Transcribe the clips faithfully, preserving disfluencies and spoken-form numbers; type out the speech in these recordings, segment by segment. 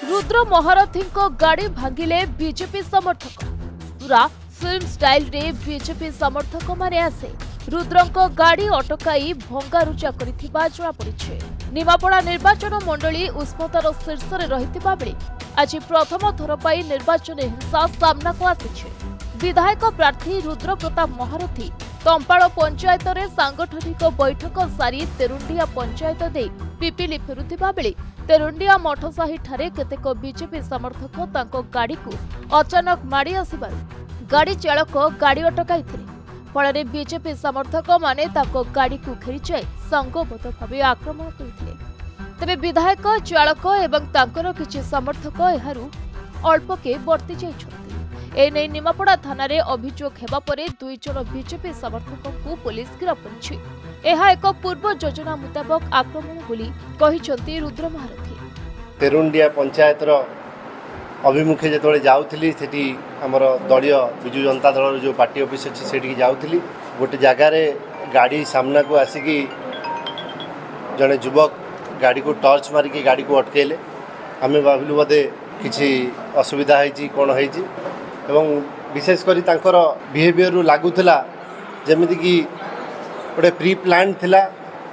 रुद्र महारथी गाड़ी भांगिले बीजेपी समर्थक। पूरा फिल्म स्टाइल रे बीजेपी समर्थक माने आसे रुद्रंको गाड़ी अटकाई भंगारुजा करिथिबा जणा पड़िछे। निमापड़ा निर्वाचन मंडली उष्मतार शीर्ष रे रहिथिबा बेले आज प्रथम थर पाई निर्वाचन हिंसा सामना को आसिछे। विधायक प्रार्थी रुद्र प्रताप महारथी तंपाड़ पंचायत रे सांगठनिक बैठक सारी तेरुंडिया पंचायत दे पिपिली फेरुथिबा बेले तेरुंडिया मठसाही ठारे केतेक बीजेपी समर्थक तांको गाड़ी को अचानक माड़ी आसिबारु गाड़ी चालक गाड़ी अटकाइथिले। फल बीजेपी समर्थक माने ताको गाड़ी को घेरी जाए संगबद्ध भाव आक्रमण करथिले। तेबे विधायक चालक एवं तांकर किछि समर्थक एहारु अल्पके बर्ती जाइछथि। एने निमापड़ा थाना रे अभियोग हेबा परे दुई जन बीजेपी समर्थक को पुलिस गिरफ्त करिछि। एहा एक पूर्व योजना मुताबक आक्रमण बोली कहिसंती रुद्र महारथी। तेरुंडिया पंचायत रो अभिमुखे जेतोले जाउथिली सेठी हमर दलिय बिजु जनता दल जो पार्टी ऑफिस अछि सेठी जाउथिली गोटे जगह रे गाड़ी सामना को आसिकी जने युवक गाड़ी को टॉर्च मारिकी गाड़ी को अटकेले। आमे भाबिलु बदे किछि असुविधा हैछि कोन हैछि एवं विशेष करी तांकर बिहेवियर रु लागुथला जेमिति कि गोटे प्री प्लान थिला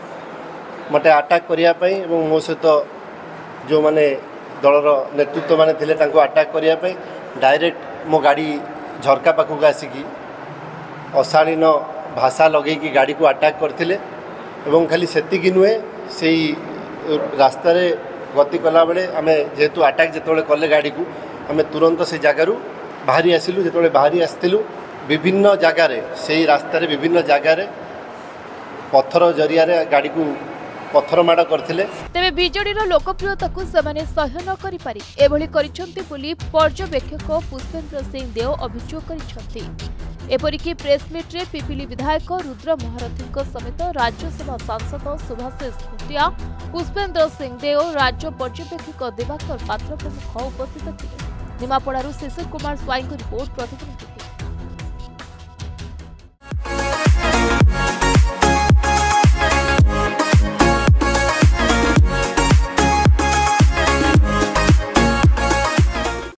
मते अटैक करिया पई एवं मो सहित जो माने दलर नेतृत्व माने थिले तांको अटैक करिया पई डायरेक्ट मो गाड़ी झरका पाखु आसिकी अशालीन भाषा लगे कि गाड़ी को अटैक करथिले एवं खाली सेतिकी नुहे सेई रास्ता रे गति कला बेले आमे जेतु अटैक जेतोले कले गाड़ी को आमे तुरंत से जगारु बाहरी आसिलु। जेतोले बाहरी आस्तिलु विभिन्न जगह रे सेई रास्ता रे विभिन्न जगह रे पत्थर जरिया रे गाड़ी को पत्थर माड़ करथिले। तेबे बीजेडीर लोकप्रियता को सेमाने सह्य न करि पारि एभली करिसंती बोली पर्यवेक्षक पुष्पेंद्र सिंह देव अभियोग करिसंती। एपरिकी प्रेस मीट रे पिपिली विधायक रुद्र महारथी समेत राज्यसभा सांसद सुभाषिष भूटिया पुष्पेंद्र सिंह देव राज्य पर्यवेक्षक दिवाकर पात्र प्रमुख उपस्थित थिले। निमापड़ारू शिशिर कुमार स्वाईं रिपोर्ट प्रतिनिधि।